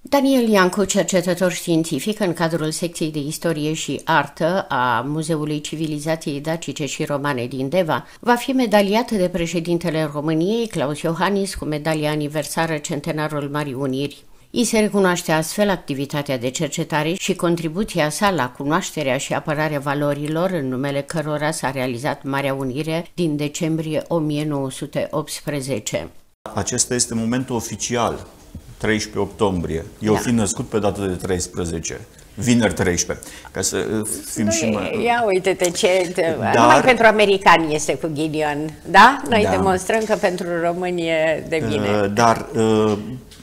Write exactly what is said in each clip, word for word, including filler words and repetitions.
Daniel Iancu, cercetător științific în cadrul secției de istorie și artă a Muzeului Civilizației Dacice și Romane din Deva, va fi medaliat de președintele României, Klaus Iohannis, cu medalia aniversară Centenarul Marii Uniri. I se recunoaște astfel activitatea de cercetare și contribuția sa la cunoașterea și apărarea valorilor în numele cărora s-a realizat Marea Unire din decembrie o mie nouă sute optsprezece. Acesta este momentul oficial, treisprezece octombrie. Eu da. fiind născut pe data de treisprezece, vineri treisprezece, ca să fim nu și mai... Ia uite-te ce... Dar... Numai pentru americani este cu ghinion, da? Noi da. demonstrăm că pentru români e de bine. Dar uh,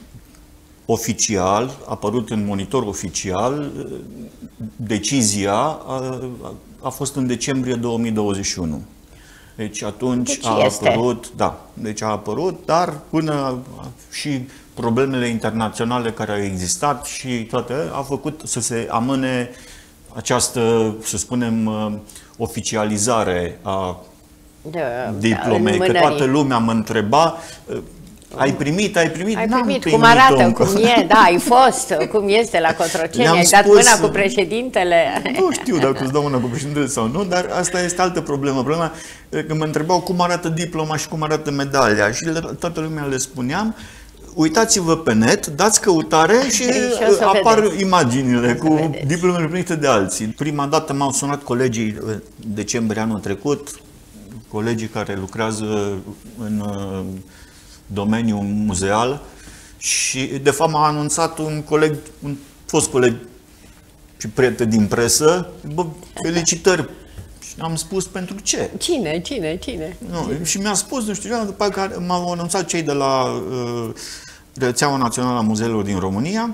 oficial, apărut în monitor oficial, decizia a, a fost în decembrie două mii douăzeci și unu. Deci atunci deci a este. apărut, da, deci a apărut, dar până și problemele internaționale care au existat și toate, a făcut să se amâne această, să spunem, oficializare a de, diplomei, că toată lumea mă întreba, ai primit, ai primit, ai primit, cum arată, încă. cum e, da, ai fost, cum este la Cotroceni, ai dat spus, mâna cu președintele. Nu știu dacă îți dau mâna cu președintele sau nu, dar asta este altă problemă. Problema că mă întrebau cum arată diploma și cum arată medalia și toată lumea le spuneam, uitați-vă pe net, dați căutare și, și apar vedeți. imaginile cu vedeți. diplomele primite de alții. Prima dată m-au sunat colegii în decembrie anul trecut, colegii care lucrează în domeniul muzeal și de fapt m-a anunțat un coleg, un fost coleg și prieten din presă, bă, felicitări. Și am spus pentru ce? Cine, cine, cine? Nu, și mi-a spus, nu știu, după care m-au anunțat cei de la uh, Rețeaua Națională a Muzeelor din România,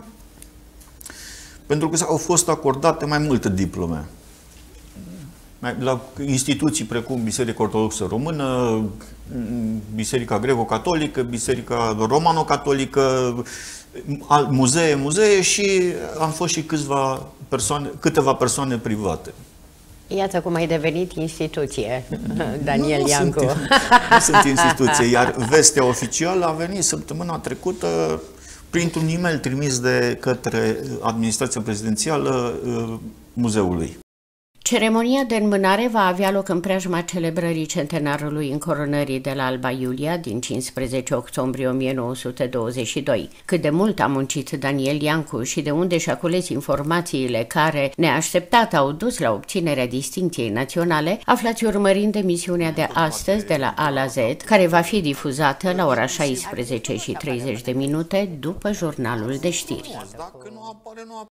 pentru că au fost acordate mai multe diplome. La instituții precum Biserica Ortodoxă Română, Biserica Greco-Catolică, Biserica Romano-Catolică, muzee, muzee și am fost și câțiva persoane, câteva persoane private. Iată cum ai devenit instituție, Daniel nu, nu Iancu. Sunt, nu sunt instituție, iar vestea oficială a venit săptămâna trecută printr-un e-mail trimis de către administrația prezidențială muzeului. Ceremonia de înmânare va avea loc în preajma celebrării centenarului încoronării de la Alba Iulia din cincisprezece octombrie o mie nouă sute douăzeci și doi. Cât de mult a muncit Daniel Iancu și de unde și-a cules informațiile care, neașteptat, au dus la obținerea distincției naționale, aflați urmărind emisiunea de astăzi de la A la Z, care va fi difuzată la ora șaisprezece și treizeci de minute după jurnalul de știri.